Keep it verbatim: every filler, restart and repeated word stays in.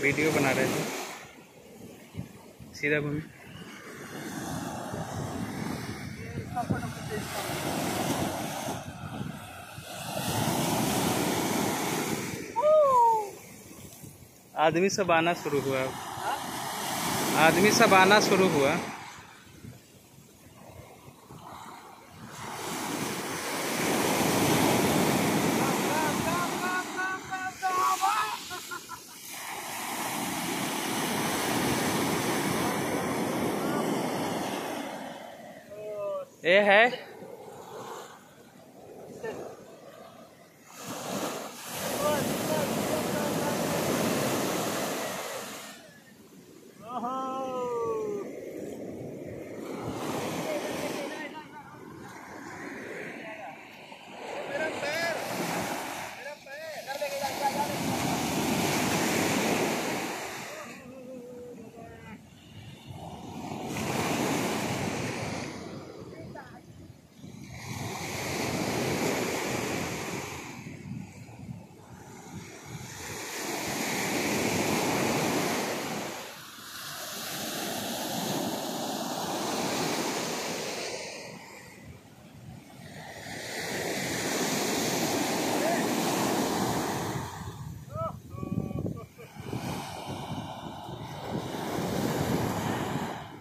Video बना रहे थे। सीधा घूमी। आदमी सब आना शुरू हुआ। आदमी सब आना शुरू हुआ। ये है